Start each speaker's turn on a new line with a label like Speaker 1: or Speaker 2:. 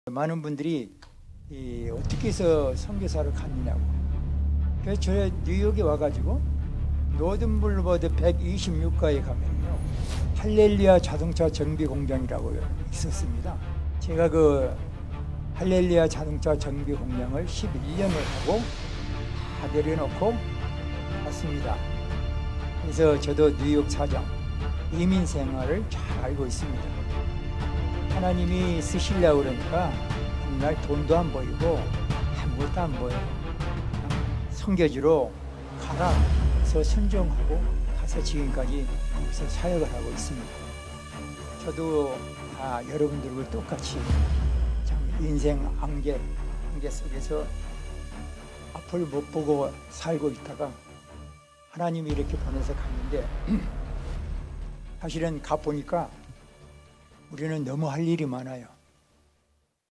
Speaker 1: 많은 분들이 어떻게 해서 선교사를 갔느냐고. 그래서 저 뉴욕에 와가지고 노든 블루버드 126가에 가면요, 할렐루야 자동차 정비 공장이라고 있었습니다. 제가 그 할렐루야 자동차 정비 공장을 11년을 하고 다 내려놓고 왔습니다. 그래서 저도 뉴욕 사정, 이민 생활을 잘 알고 있습니다. 하나님이 쓰시려고 그러니까 정말 돈도 안 보이고 아무것도 안 보여요. 선교지로 가라 해서 선정하고 가서 지금까지 여기서 사역을 하고 있습니다. 저도 다 여러분들과 똑같이 참 인생 안개 속에서 앞을 못 보고 살고 있다가 하나님이 이렇게 보내서 갔는데, 사실은 가보니까 우리는 너무 할 일이 많아요.